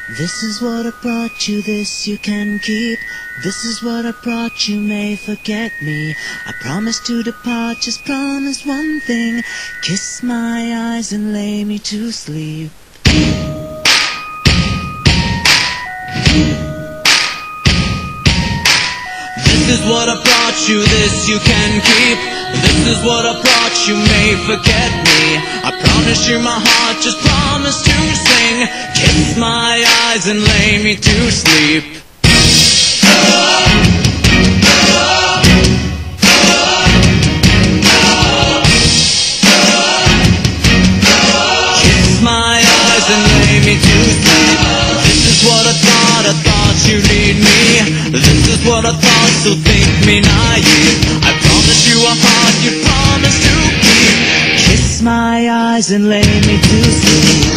This is what I brought you, this you can keep. This is what I brought you, may forget me. I promise to depart, just promise one thing. Kiss my eyes and lay me to sleep. This is what I brought you, this you can keep. This is what I brought you, may forget me. I promise you my heart, just promise to sing. Kiss my eyes and lay me to sleep. Kiss my eyes and lay me to sleep. This is what I thought you'd need me. This is what I thought, so think me naive. I promise you a heart you promise to keep. Kiss my eyes and lay me to sleep.